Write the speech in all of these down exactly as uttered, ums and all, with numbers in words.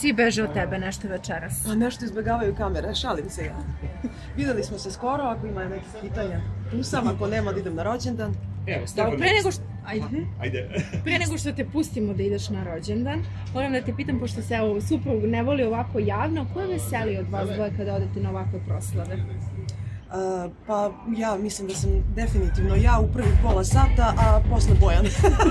svi beže od tebe nešto večeras? Pa nešto izbjegavaju kamere, šalim se ja. Videli smo se skoro, ako ima nekih pitanja, tu sam, ako nema da idem na rođendan. Evo, Stefan, pre nego što... Ajde. Ajde. Pre nego što te pustimo da ideš na rođendan, moram da te pitam, pošto se evo suprug ne voli ovako javno, ko je veseli od vas dvoje kada odete na ovakve proslave? Uh, pa ja mislim da sam definitivno ja u prvi pola sata, a posle Bojan.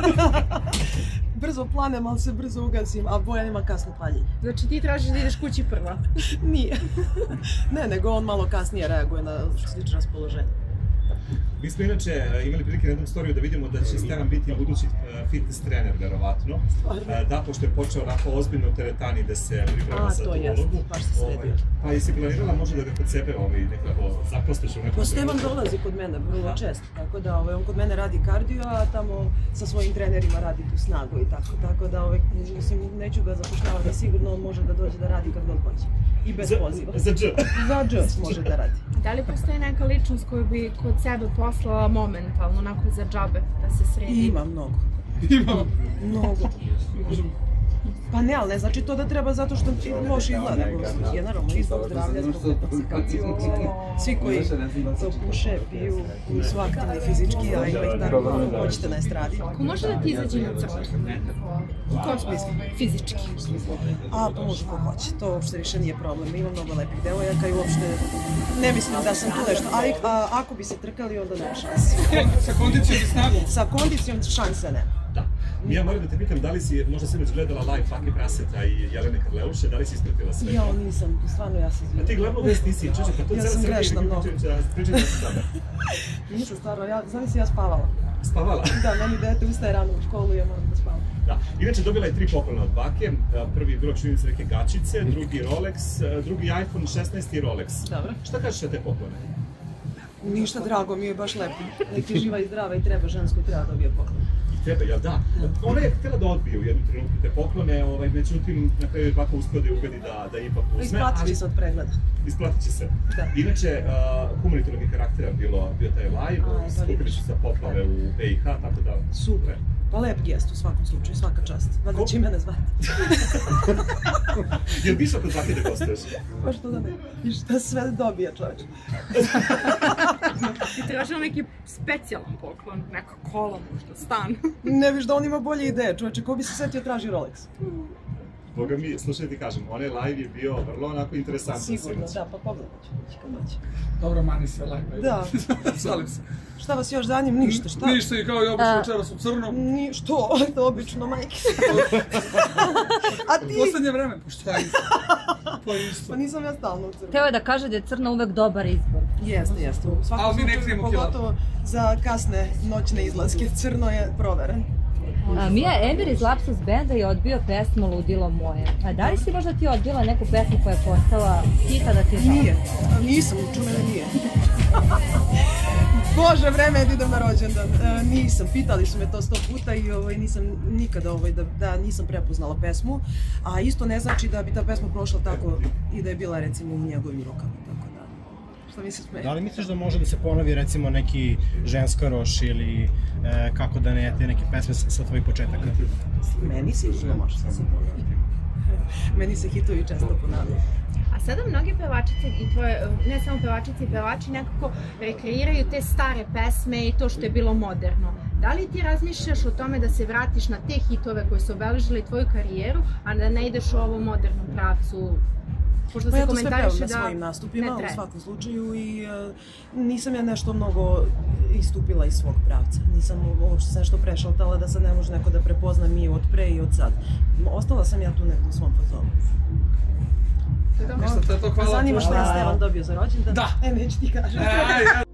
Brzo planem, ali se brzo ugasim, a Bojan ima kasno paljenje. Znači ti tražiš da ideš kući prva? Nije. Ne, nego on malo kasnije reaguje na slično raspoloženje. Mi smo inače imali prilike na jednom storiju da vidimo da će Stefan biti budući fitness trener, verovatno. Da, pošto je počeo onako ozbiljno u teretani da se priprema za tu ulogu. A, to jest, baš se sredio. Pa jesi planirala možda da ga kod sebe nekako zaposliš u nekom... Pa Stefan dolazi kod mene vrlo često, tako da on kod mene radi kardio, a tamo sa svojim trenerima radi tu snagu i tako. Tako da, mislim, neću ga zapošljavati, da sigurno on može da dođe da radi kad god hoće. I bez poziva. Za dž? Za dž može da radi. Da li postoji neka ličnost koju bi kod sebe poslala momentalno, onako za džabe, da se sredi? Ima mnogo. Ima? Mnogo. Pa ne, ali ne znači to da treba zato što loše izgleda. Je naravno i zbog zdravlja, zbog detoksikacije, zbog svi koji puše, piju, koji su aktivni fizički, a ima ih tako hoćete na estradi. Ko može da ti izađe na crtu nekako? U kom smislu? Fizički? A, pa može ko hoće. To uopšte više nije problem. Ima mnogo lepih devojaka i uopšte ne mislim da sam tu nešto. Ali ako bi se trkali, onda nema šanse. Sa kondicijom i snagom? Sa kondicijom šanse nema. Da. Ja moram da te pitam, da li si možda sinoć gledala live Pake Praseta i Jelene Karleuše, da li si ispratila sve? Ja, nisam, stvarno ja se izvijem. A ti gledala već nisi, čuče, pa to ja sam grešna mnogo. Pričaj da se sada. Nisam stvarno, ja, znam si ja spavala. Spavala? Da, meni dete ustaje rano u školu i ja moram da spavam. Da, inače dobila je tri poklona od bake, prvi je bilo čini se neke gačice, drugi Rolex, drugi iPhone šesnaest i Rolex. Dobro. Šta kažeš na te poklone? Ništa, drago mi je, baš lepo. Neki živa i zdrava i treba žensko i treba dobije poklon. Tebe, jel da? Ona je htjela da odbije u jednu trenutku te poklone, međutim, na kraju je baka uspio da je ubedi da ipak uzme. Isplatit će se od pregleda. Isplatit će se. Da. Inače, humanitarnog karaktera bio taj live, skupili su se poplave u B i H, tako da... Super. Pa lep gest u svakom slučaju, svaka čast. Valjda će i mene zvati. Jel bi išla kod Bake da gostuješ? Pa što da ne? I šta sve dobije čovječ? Ti tražila neki specijalan poklon, neka kola možda, stan. Ne viš da on ima bolje ideje, čovječe, ko bi se setio traži Rolex? Boga mi, slušaj ti kažem, onaj live je bio vrlo onako interesantan. Sigurno, da, pa pogledat ću kad doći. Dobro, mani se live. Da. Salim se. Šta vas još zanima? Ništa, šta? Ništa i kao i obično večeras u crnom. Ni, što? To obično, majke. A ti? U poslednje vreme, pa šta isto? Pa isto. Pa nisam ja stalno u crnom. Teo je da kaže da je crno uvek dobar izbor. Jeste, jeste. U svakom slučaju, pogotovo za kasne noćne izlaske, crno je proveren. Mija Emir iz Lapsus Benda je odbio pesmu Ludilo moje. A da li si možda ti odbila neku pesmu koja je postala hita da ti je žao? Nije. Nisam, čume da nije. Bože, vreme je da idem na rođendan. Nisam, pitali su me to sto puta i nisam nikada da nisam prepoznala pesmu. A isto ne znači da bi ta pesma prošla tako i da je bila recimo u njegovim rukama. Što mi se smeje. Da li misliš da može da se ponovi recimo neki Ženskaroš ili kako da ne, te neke pesme sa tvojih početaka? Meni sigurno može da se ponovi. Meni se hitovi često ponavljaju. A sada mnogi pevačice i tvoje, ne samo pevačice i pevači, nekako rekreiraju te stare pesme i to što je bilo moderno. Da li ti razmišljaš o tome da se vratiš na te hitove koje su obeležili tvoju karijeru, a da ne ideš u ovom modernom pravcu? Pa ja to sve pevam na svojim nastupima, u svakom slučaju, i nisam ja nešto mnogo istupila iz svog pravca. Nisam uopšte sve što prešaltala da sad ne može neko da prepozna mi od pre i od sad. Ostala sam ja tu nekako u svom fazonu. Ništa, to je to, hvala. Zanima što je Stevan dobio za rođendan? Da! E, neću ti kažem.